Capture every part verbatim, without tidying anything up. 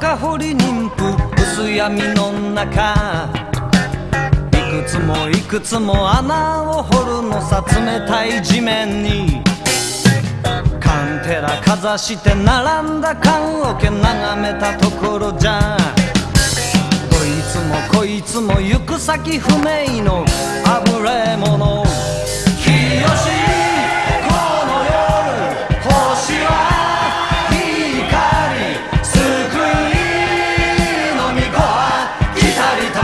墓掘り妊婦薄闇の中、いくつもいくつも穴を掘るのさ、冷たい地面にカンテラかざして並んだ棺桶眺めたところじゃ、どいつもこいつも行く先不明のあぶれ者。清しこの夜星は光、救いの御子は来たり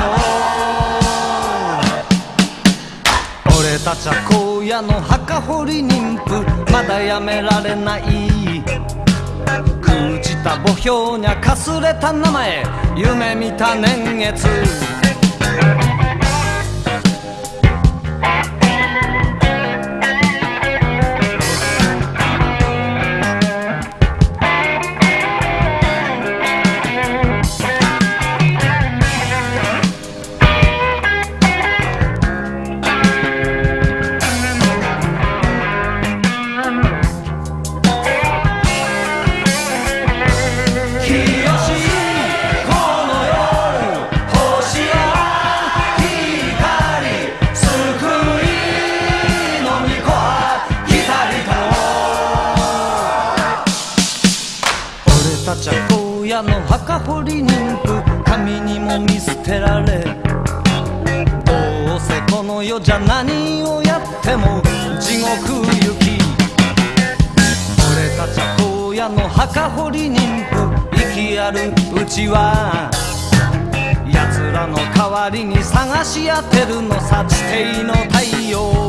と。俺たちは荒野の墓掘り妊婦、まだやめられない。朽ちた墓標にゃかすれた名前、夢見た年月。俺たちは荒野の墓掘り妊婦、神にも見捨てられ、どうせこの世じゃ何をやっても地獄行き。俺たちは荒野の墓掘り妊婦、生きあるうちは奴らの代わりに探し当てるのさ、地底の太陽。